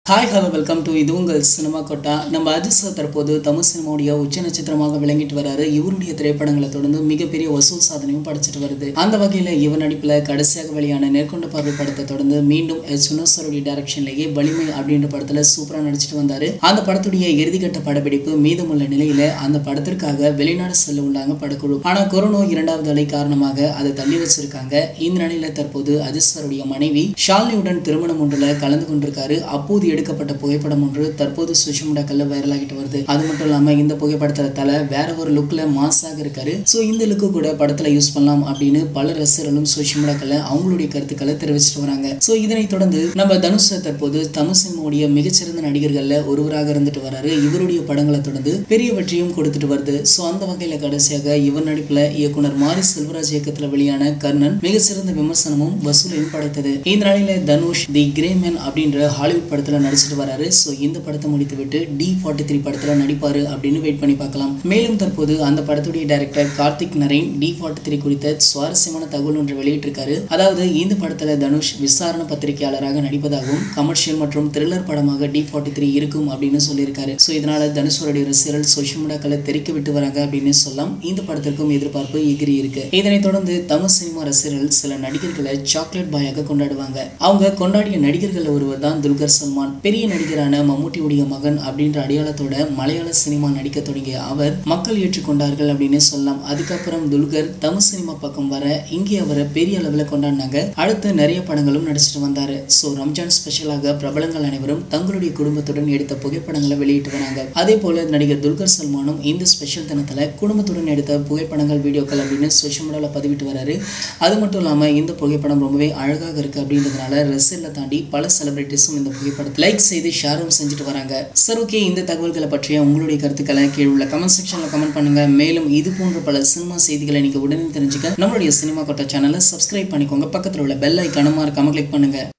Hi hello welcome to இது உங்கள் cinema கொட்டா. நம்ம அஜித் சார் தற்போது தமிழ் சினிமாவுடைய உச்ச நட்சத்திரமாக விளங்கிட்டு வராரு. இவருடைய திரைப்படங்களை தொடர்ந்து மிகப்பெரிய வசூல் சாதனையும் படைச்சிட்டு வருது. அந்த வகையில் இவர் நடிப்பில் கடைசியாக வெளியான நேர்கொண்ட பார்வை படத்தை தொடர்ந்து மீண்டும் சுனோசருடைய டைரக்ஷன்லேயே வலிமை அப்படின்ற படத்துல சூப்பரா நடிச்சிட்டு வந்தாரு. அந்த படத்துடைய இறுதிக்கட்ட படப்பிடிப்பு மீதமுள்ள நிலையில அந்த படத்திற்காக வெளிநாடு செல்ல உள்ளாங்க படக்குழு. ஆனா கொரோனா இரண்டாவது அலை காரணமாக அதை தள்ளி வச்சிருக்காங்க. இந்த நிலையில தற்போது அஜித் சாருடைய மனைவி ஷாலினியுடன் திருமணம் ஒன்றுல கலந்து கொண்டிருக்காரு. அப்போது எடுக்கப்பட்ட புகைப்படம் ஒன்று தற்போது சோஷியல் மீடியாக்கள்ல வைரல் ஆகிட்டு வருது. அது மட்டும் இல்லாம இந்த புகைப்படத்துல தல வேற ஒரு லுக்ல மாஸாக இருக்காரு. சோ இந்த லுக்கு கூட படத்துல யூஸ் பண்ணலாம் அப்படின்னு பல ரசிகர்களும் சோஷியல் மீடியாக்கள்ல அவங்களுடைய கருத்துக்களை தெரிவிச்சிட்டு வராங்க. சோ இதனை தொடர்ந்து நம்ம தனுஷ் தற்போது தமிழ் சினிமாவுடைய மிகச்சிறந்த நடிகர்கள்ல ஒருவராக இருந்துட்டு வராரு. இவருடைய படங்களை தொடர்ந்து பெரிய வெற்றியும் கொடுத்துட்டு வருது. சோ அந்த வகையில கடைசியாக இவர் நடிப்புல இயக்குனர் மாரி செல்வராஜ் இயக்கத்துல வெளியான கர்ணன் மிகச்சிறந்த விமர்சனமும் வசூலையும் படைத்தது. இந்த நிலையில தனுஷ் தி கிரே மேன் அப்படின்ற ஹாலிவுட் படத்துல நடிச்சிட்டு வராரு. சோ இந்த படத்தை முடித்து விட்டு D43 படத்துல நடிப்பாரு அப்படின்னு வெயிட் பண்ணி பார்க்கலாம். மேலும் தற்போது அந்த படத்துடைய டைரக்டர் கார்த்திக் நரேன் D43 குறித்த சுவாரஸ்யமான தகவல் ஒன்று வெளியிட்டிருக்காரு. அதாவது இந்த படத்துல தனுஷ் விசாரணை பத்திரிகையாளராக நடிப்பதாகவும் கமர்ஷியல் மற்றும் த்ரில்லர் படமாக D43 இருக்கும் அப்படின்னு சொல்லியிருக்காரு. சோ இதனால தனுஷோடைய ரசிகர்கள் சோஷியல் மீடியாக்களை தெரிக்க விட்டு வராங்க அப்படின்னு சொல்லலாம். இந்த படத்திற்கும் எதிர்பார்ப்பு எகிரி இருக்கு. இதனைத் தொடர்ந்து தமிழ் சினிமா ரசிகர்கள் சில நடிகர்களை சாக்லேட் பாயாக கொண்டாடுவாங்க. அவங்க கொண்டாடிய நடிகர்கள் ஒருவர் தான் துல்கர் சல்மான். பெரிய நடிகரான மம்முட்டியுடைய மகன் அப்படின்ற அடையாளத்தோட மலையாள சினிமா நடிக்க தொடங்கிய அவர் மக்கள் ஏற்றுக்கொண்டார்கள் அப்படின்னு சொல்லலாம். அதுக்கப்புறம் துல்கர் தமிழ் சினிமா பக்கம் வர இங்கே அவரை பெரிய அளவில் கொண்டாடினாங்க. அடுத்து நிறைய படங்களும் நடிச்சிட்டு வந்தாரு. சோ ரம்ஜான் ஸ்பெஷலாக பிரபலங்கள் அனைவரும் தங்களுடைய குடும்பத்துடன் எடுத்த புகைப்படங்களை வெளியிட்டு வராங்க. அதே போல நடிகர் துல்கர் சல்மானும் இந்த ஸ்பெஷல் தினத்துல குடும்பத்துடன் எடுத்த புகைப்படங்கள் வீடியோக்கள் அப்படின்னு சோஷியல் மீடியாவில் பதிவிட்டு வராரு. அது மட்டும் இல்லாம இந்த புகைப்படம் ரொம்பவே அழகாக இருக்கு அப்படின்றதுனால ரசிகர்களை தாண்டி பல செலிபிரிட்டிஸும் இந்த புகைப்படத்தை லைக் செய்து ஷேரும் செஞ்சுட்டு வராங்க. சார் ஓகே, இந்த தகவல்களை பற்றிய உங்களுடைய கருத்துக்களை கீழே உள்ள கமெண்ட் செக்ஷன்ல கமெண்ட் பண்ணுங்க. மேலும் இது போன்ற பல சினிமா செய்திகளை நீங்க உடனே தெரிஞ்சுக்க நம்மளுடைய சினிமா கொட்டா சேனலை சப்ஸ்கிரைப் பண்ணிக்கோங்க. பக்கத்தில் உள்ள பெல் ஐகானை மறக்காம கிளிக் பண்ணுங்க.